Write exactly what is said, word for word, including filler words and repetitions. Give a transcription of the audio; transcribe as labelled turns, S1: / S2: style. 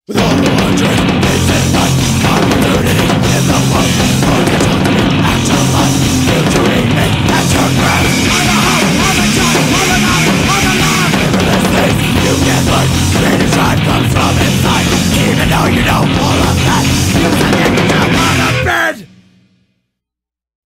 S1: With all the wonders, it's a life, opportunity in the world. Hold your autonomy, act your life, future aiming at your grasp. On the hope, on the job, on the night, on the line. Never this things you can learn. Creative drive comes from inside. Even though you know all of that, you can